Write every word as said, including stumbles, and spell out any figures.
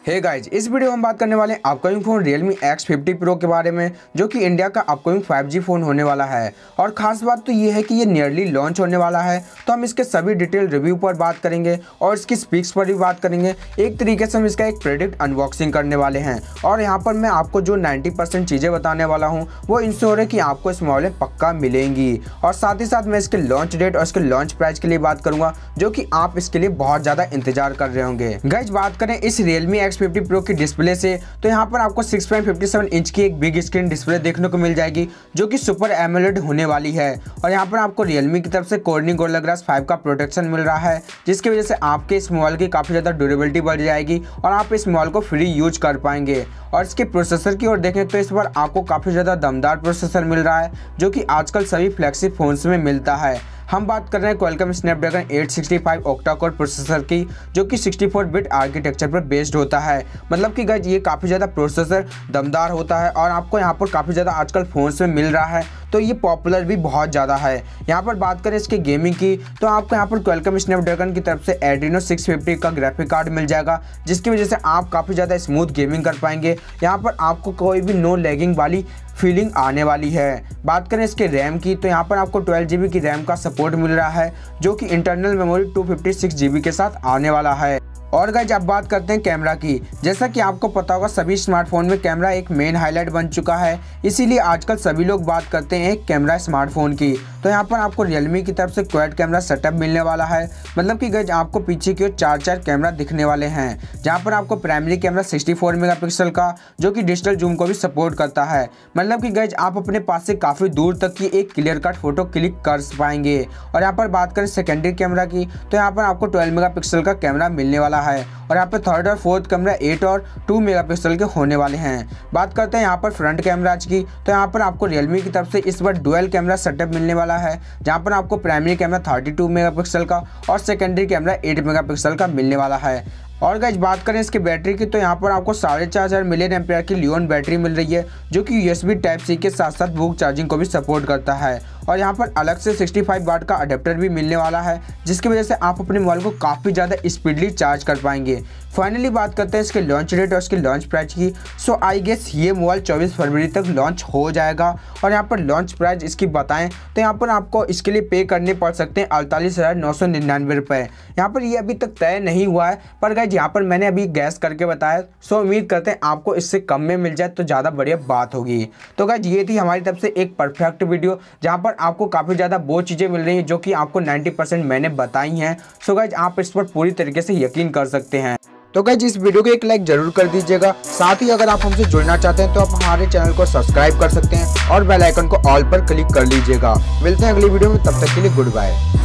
Hey guys, इस video में हम बात करने वाले हैं upcoming phone Realme X fifty Pro के बारे में, जो कि इंडिया का अपकमिंग फाइव जी फोन होने वाला है। और खास बात तो ये है कि ये नियरली लॉन्च होने वाला है, तो हम इसके सभी डिटेल रिव्यू पर बात करेंगे और इसकी स्पीक्स पर भी बात करेंगे। एक तरीके से हम इसका एक प्रोडक्ट अनबॉक्सिंग करने वाले हैं और यहाँ पर मैं आपको जो नाइन्टी परसेंट चीज़ें बताने वाला हूँ वो इंश्योर है कि आपको इस मोबाइल में पक्का मिलेंगी। और साथ ही साथ मैं इसके लॉन्च डेट और इसके लॉन्च प्राइस के लिए बात करूँगा, जो कि आप इसके लिए बहुत ज़्यादा इंतजार कर रहे होंगे। गाइज, बात करें इस Realme एक्स फिफ्टी Pro की डिस्प्ले से, तो यहाँ पर आपको six point fifty seven inch की एक बिग स्क्रीन डिस्प्ले देखने को मिल जाएगी, जो कि सुपर एमोलेड होने वाली है। और यहाँ पर आपको Realme की तरफ से Corning Gorilla Glass फाइव का प्रोटेक्शन मिल रहा है, जिसकी वजह से आपके इस मोबाइल की काफ़ी ज़्यादा ड्यूरेबिलिटी बढ़ जाएगी और आप इस मोबाइल को फ्री यूज कर पाएंगे। और इसके प्रोसेसर की ओर देखें तो इस बार आपको काफ़ी ज़्यादा दमदार प्रोसेसर मिल रहा है, जो कि आजकल सभी फ्लैगशिप फोन्स में मिलता है। हम बात कर रहे हैं Qualcomm Snapdragon eight sixty five octa core processor की, जो कि सिक्सटी फोर बिट आर्किटेक्चर पर बेस्ड होता है। मतलब कि गाइस, ये काफ़ी ज़्यादा प्रोसेसर दमदार होता है और आपको यहाँ पर काफ़ी ज़्यादा आजकल फ़ोन्स में मिल रहा है, तो ये पॉपुलर भी बहुत ज़्यादा है। यहाँ पर बात करें इसके गेमिंग की, तो आपको यहाँ पर क्वालकॉम स्नैपड्रैगन की तरफ से एड्रीनो सिक्स फिफ्टी का ग्राफिक कार्ड मिल जाएगा, जिसकी वजह से आप काफ़ी ज़्यादा स्मूथ गेमिंग कर पाएंगे। यहाँ पर आपको कोई भी नो लैगिंग वाली फीलिंग आने वाली है। बात करें इसके रैम की, तो यहाँ पर आपको ट्वेल्व जी बी की रैम का सपोर्ट मिल रहा है, जो कि internal memory two fifty six G B के साथ आने वाला है। और गाइस, अब बात करते हैं कैमरा की। जैसा कि आपको पता होगा, सभी स्मार्टफोन में कैमरा एक मेन हाईलाइट बन चुका है, इसीलिए आजकल सभी लोग बात करते हैं एक कैमरा स्मार्टफोन की। तो यहाँ पर आपको Realme की तरफ से क्वाड कैमरा सेटअप मिलने वाला है। मतलब कि गाइस, आपको पीछे की ओर चार चार कैमरा दिखने वाले हैं, जहाँ पर आपको primary camera sixty four megapixel का, जो कि डिजिटल जूम को भी सपोर्ट करता है। मतलब कि गाइस, आप अपने पास से काफ़ी दूर तक की एक क्लियर कट फोटो क्लिक कर पाएंगे। और यहाँ पर बात करें सेकेंडरी कैमरा की, तो यहाँ पर आपको ट्वेल्व मेगापिक्सल का कैमरा मिलने वाला है और यहाँ पर थर्ड और फोर्थ कैमरा एट और टू मेगापिक्सल के होने वाले हैं। बात करते हैं यहाँ पर फ्रंट कैमराज की, तो यहाँ पर आपको Realme की तरफ से इस बार डुअल कैमरा सेटअप मिलने वाला है, जहाँ पर आपको primary camera thirty two megapixel का और सेकेंडरी कैमरा एट मेगापिक्सल का मिलने वाला है। और गाइस, बात करें इसकी बैटरी की, तो यहाँ पर आपको साढ़े चार हज़ार मिलियन एम्पियर की लियोन बैटरी मिल रही है, जो कि यूएसबी टाइप सी के साथ साथ बुक चार्जिंग को भी सपोर्ट करता है। और यहाँ पर अलग से सिक्सटी फाइव वाट का अडेप्टर भी मिलने वाला है, जिसकी वजह से आप अपने मोबाइल को काफ़ी ज़्यादा स्पीडली चार्ज कर पाएंगे। फाइनली बात करते हैं इसके लॉन्च डेट और इसके लॉन्च प्राइस की। सो आई गेस ये मोबाइल चौबीस फरवरी तक लॉन्च हो जाएगा। और यहाँ पर लॉन्च प्राइस इसकी बताएं तो यहाँ पर आपको इसके लिए पे करने पड़ सकते हैं अड़तालीस हज़ार नौ सौ निन्यानवे रुपये। यहाँ पर ये अभी तक तय नहीं हुआ है, पर गाइस यहाँ पर मैंने अभी गैस करके बताया। सो उम्मीद करते हैं आपको इससे कम में मिल जाए तो ज़्यादा बढ़िया बात होगी। तो गाइस, ये थी हमारी तरफ से एक परफेक्ट वीडियो, जहाँ पर आपको काफ़ी ज़्यादा वो चीज़ें मिल रही हैं जो कि आपको नाइन्टी परसेंट मैंने बताई हैं। सो गाइस, आप इस पर पूरी तरीके से यकीन कर सकते हैं। तो गाइस, इस वीडियो को एक लाइक जरूर कर दीजिएगा। साथ ही अगर आप हमसे जुड़ना चाहते हैं तो आप हमारे चैनल को सब्सक्राइब कर सकते हैं और बेल आइकन को ऑल पर क्लिक कर लीजिएगा। मिलते हैं अगली वीडियो में, तब तक के लिए गुड बाय।